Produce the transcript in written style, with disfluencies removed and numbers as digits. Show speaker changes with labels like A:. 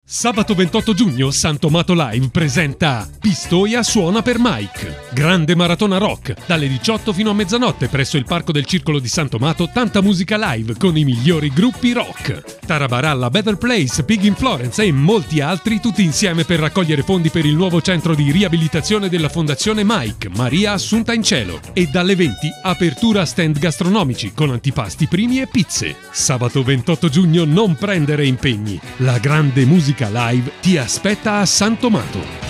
A: Sabato 28 giugno Santomato Live presenta Pistoia suona per Mike. Grande maratona rock, dalle 18 fino a mezzanotte presso il Parco del Circolo di Santomato, tanta musica live con i migliori gruppi rock. Tarabaralla, Better Place, Pig in Florence e molti altri, tutti insieme per raccogliere fondi per il nuovo centro di riabilitazione della Fondazione Mike, Maria Assunta in Cielo. E dalle 20 apertura a stand gastronomici con antipasti, primi e pizze. Sabato 28 giugno non prendere impegni. La grande musica live ti aspetta a Santomato.